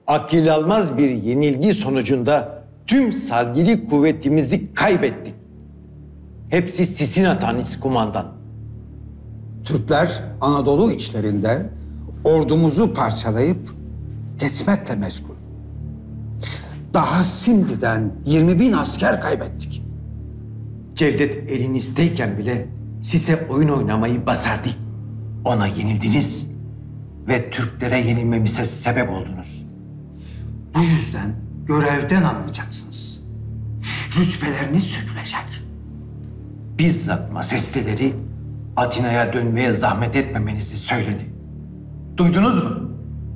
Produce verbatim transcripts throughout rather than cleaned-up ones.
akıl almaz bir yenilgi sonucunda tüm salgili kuvvetimizi kaybettik. Hepsi sizin hatanız kumandan. Türkler Anadolu içlerinde ordumuzu parçalayıp geçmekle meşgul. Daha şimdiden yirmi bin asker kaybettik. Cevdet elinizdeyken bile size oyun oynamayı basardı. Ona yenildiniz ve Türklere yenilmemize sebep oldunuz. Bu yüzden görevden alınacaksınız. Rütbeleriniz sökülecek. Bizzat majesteleri Atina'ya dönmeye zahmet etmemenizi söyledi. Duydunuz mu?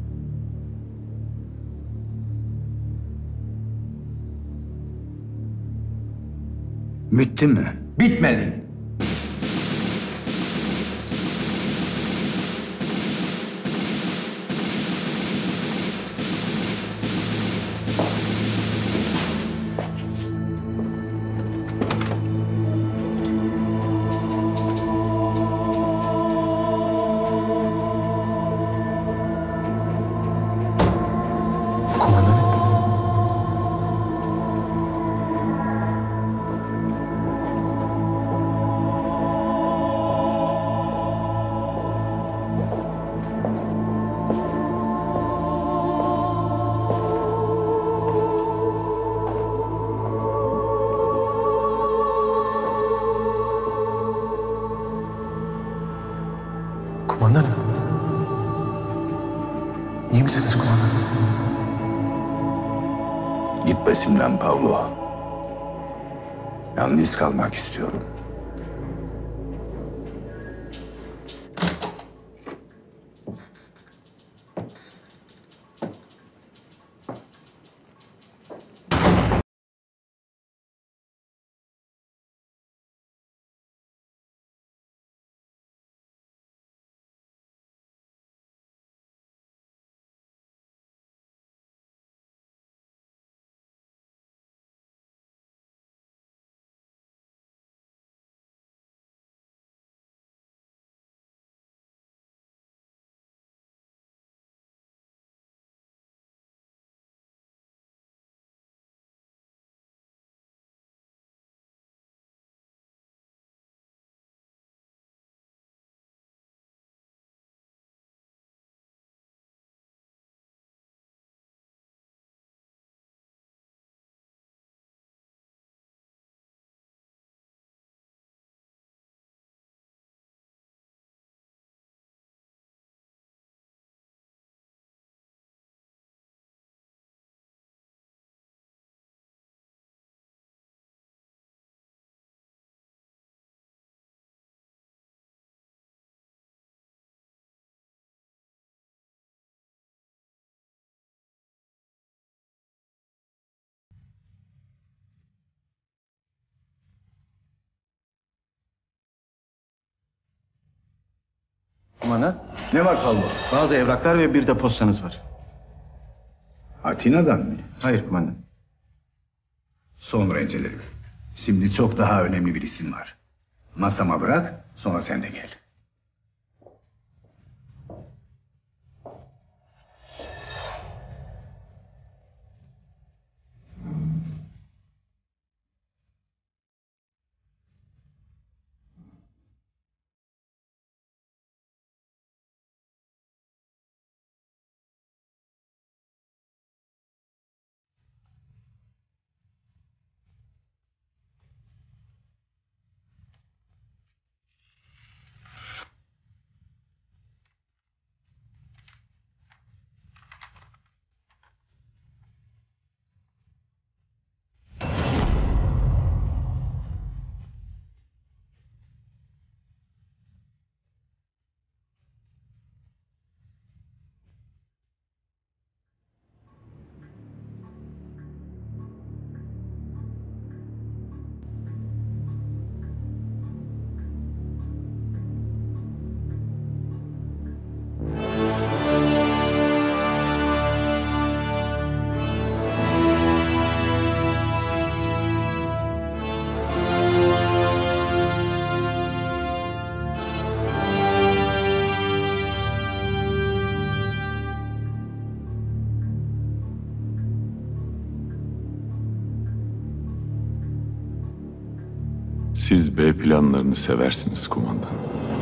Bitti mi? Bitmedi. Kumandanım. İyi misiniz kumandanım? Git peşimden Pavlo. Yalnız kalmak istiyorum. Kumandan, Ne var Pavlo? bazı evraklar ve bir de postanız var. Atina'dan mı? Hayır kumandan. Sonra incelerim. Şimdi çok daha önemli bir isim var. Masama bırak, sonra sen de gel. Siz B planlarını seversiniz kumandan.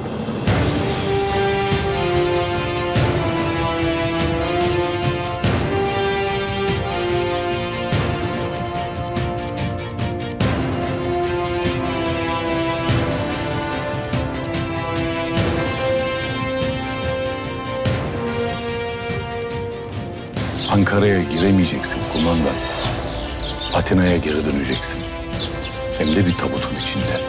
Ankara'ya giremeyeceksin kumandan. Atina'ya geri döneceksin. Hem de bir tabutun içinde.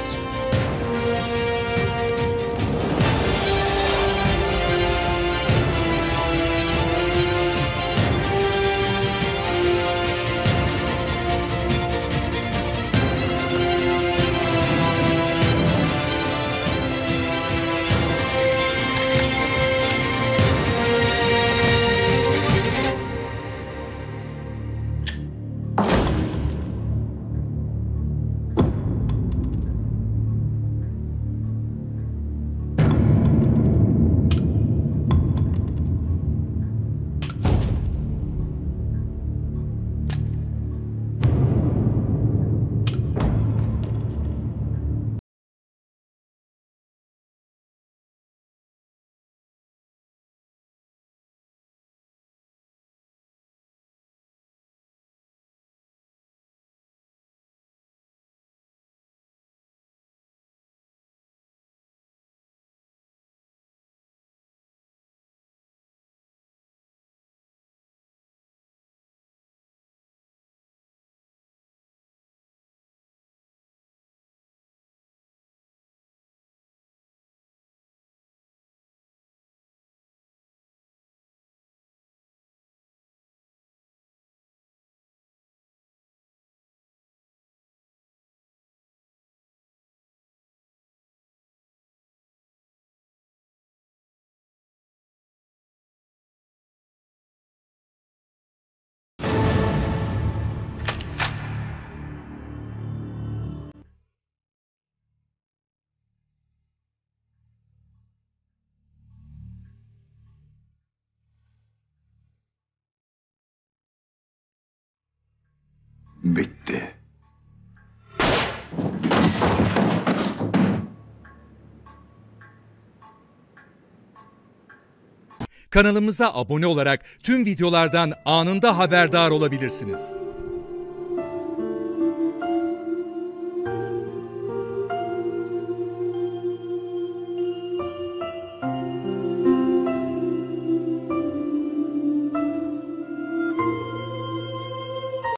Bitti. Kanalımıza abone olarak tüm videolardan anında haberdar olabilirsiniz.